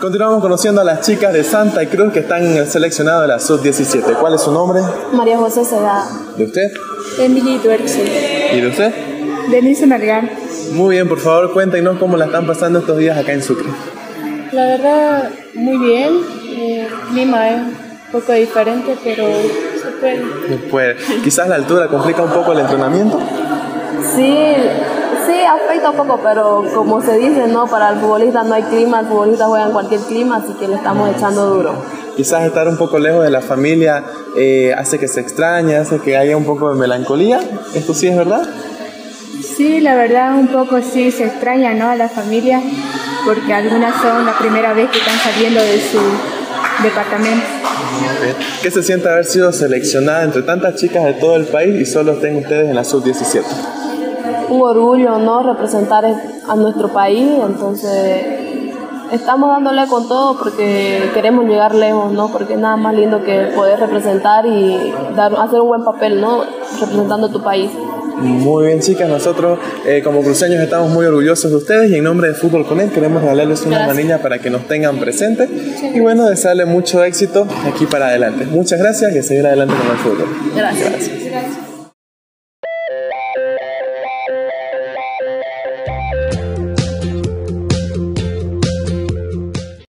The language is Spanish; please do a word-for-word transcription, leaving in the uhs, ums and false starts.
Continuamos conociendo a las chicas de Santa Cruz que están en el seleccionado de la sub diecisiete. ¿Cuál es su nombre? María José Segada. ¿De usted? Emily Duerce. ¿Y de usted? Denise Margar. Muy bien, por favor cuéntenos cómo la están pasando estos días acá en Sucre. La verdad, muy bien. El clima es un poco diferente, pero se puede. Se puede. Quizás la altura complica un poco el entrenamiento. Sí, sí, afecta un poco, pero como se dice, no, para el futbolista no hay clima, el futbolista juega en cualquier clima, así que le estamos echando duro. Quizás estar un poco lejos de la familia eh, hace que se extrañe, hace que haya un poco de melancolía. ¿Esto sí es verdad? Sí, la verdad un poco sí se extraña, ¿no?, a la familia, porque algunas son la primera vez que están saliendo de su departamento. ¿Qué se siente haber sido seleccionada entre tantas chicas de todo el país y solo estén ustedes en la sub diecisiete? Un orgullo, ¿no?, representar a nuestro país, entonces estamos dándole con todo porque queremos llegar lejos, ¿no?, porque nada más lindo que poder representar y dar, hacer un buen papel, ¿no?, representando a tu país. Muy bien, chicas, nosotros eh, como cruceños estamos muy orgullosos de ustedes y en nombre de Fútbol Connect queremos regalarles unas manillas para que nos tengan presentes y bueno, desearles mucho éxito aquí para adelante. Muchas gracias y a seguir adelante con el fútbol. Gracias. Gracias. Gracias.